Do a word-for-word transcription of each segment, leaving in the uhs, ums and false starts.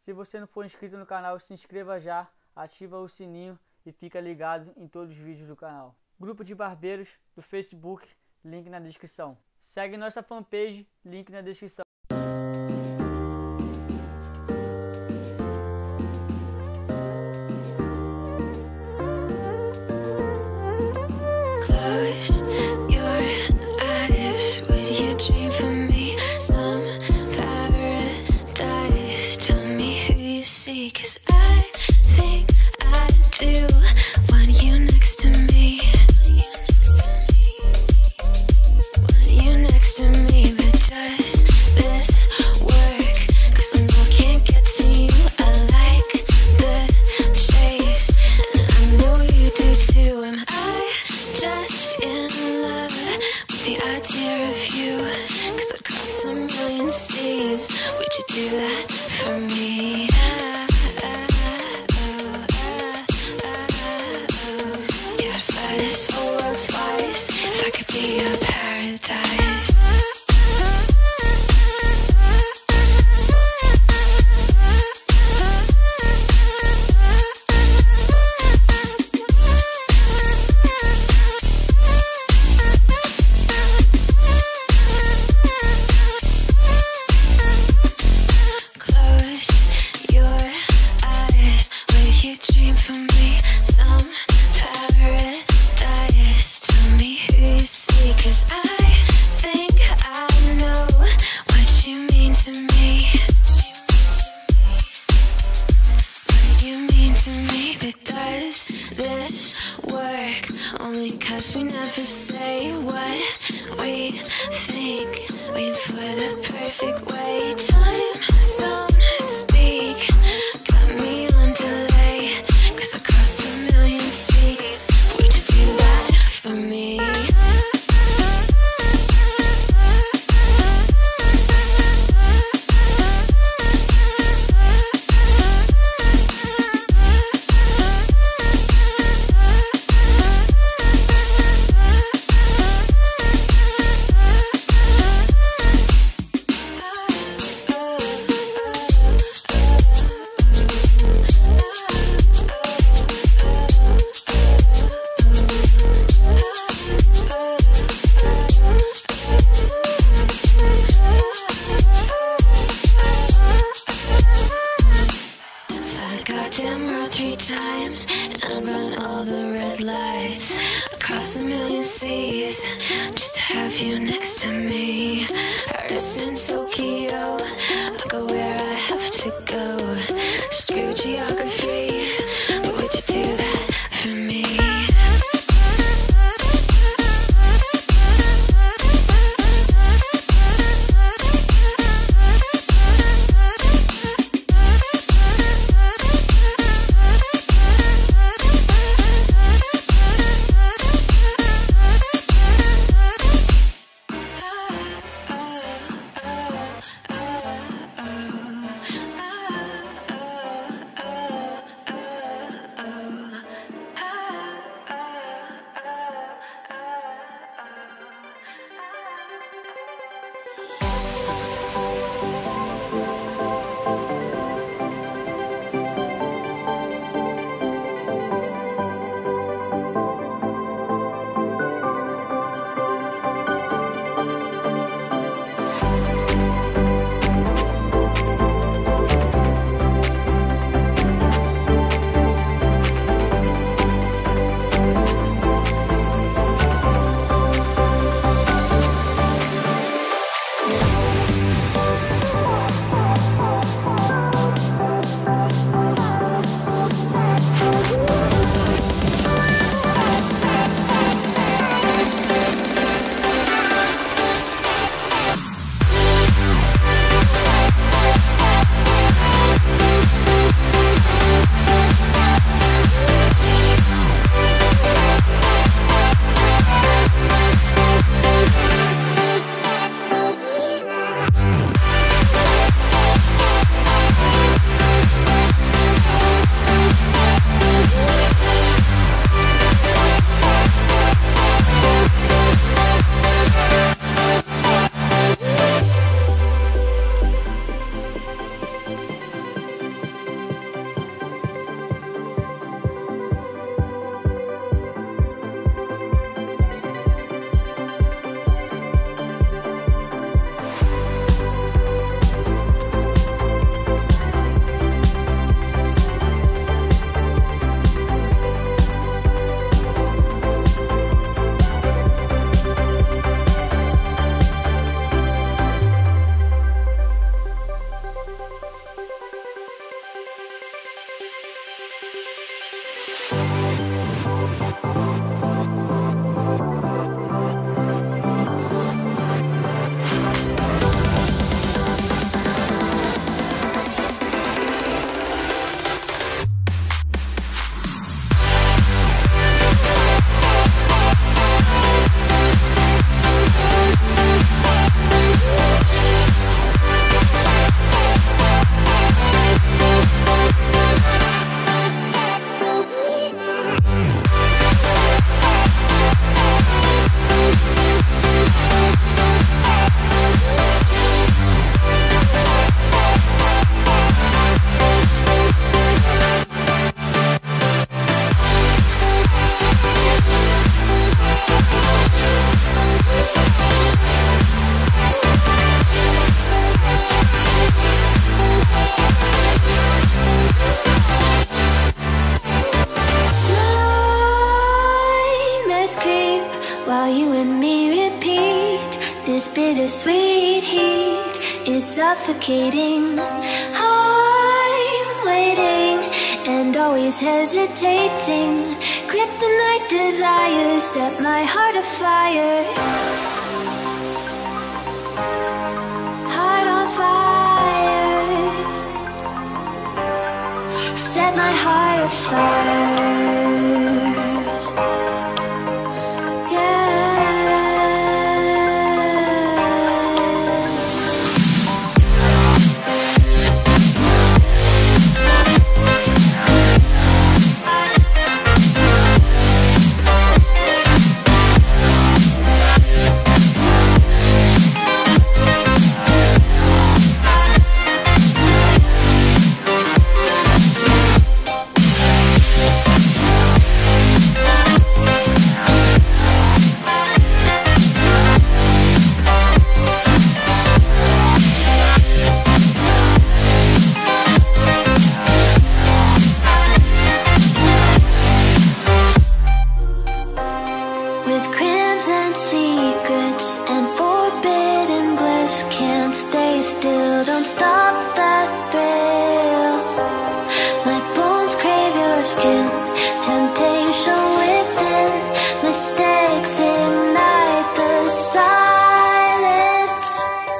Se você não for inscrito no canal, se inscreva já, ativa o sininho e fica ligado em todos os vídeos do canal. Grupo de barbeiros do Facebook, link na descrição. Segue nossa fanpage, link na descrição. Close your eyes. Would you dream for me? Some paradise. Tell me who you see, 'cause I think I do want you next to me. Want you next to me, but does this work? 'Cause I know I can't get to you. I like the chase, and I know you do too. Am I just in love with the idea of you? 'Cause I'd cross a million seas. Would you do that for me? Yeah, I'd fly this whole world twice if I could be your paradise. Close your eyes. Will you dream for me? Some paradise. Tell me who you see, 'cause I think I know what you mean to me. What you mean to me, but does this work? Only 'cause we never say what we think. Waiting for the perfect way. Time zone speak. Got me on delay. 'Cause I cross a million seas. Would you do that for me? Goddamn road three times and run all the red lights. Across a million seas just to have you next to me. Paris and Tokyo, I'll go where I have to go. Screw geography, but would you do that for me? suffocating. I'm waiting and always hesitating. Kryptonite desires set my heart afire. Heart on fire. Set my heart afire. Still, don't stop that thrill. My bones crave your skin. Temptation within. Mistakes ignite the silence.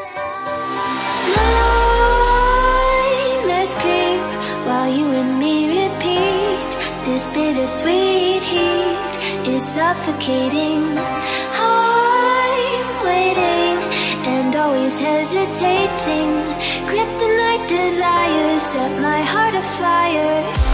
Nightmares creep while you and me repeat. This bittersweet heat is suffocating. I'm waiting and always hesitating. Kryptonite desires set my heart afire.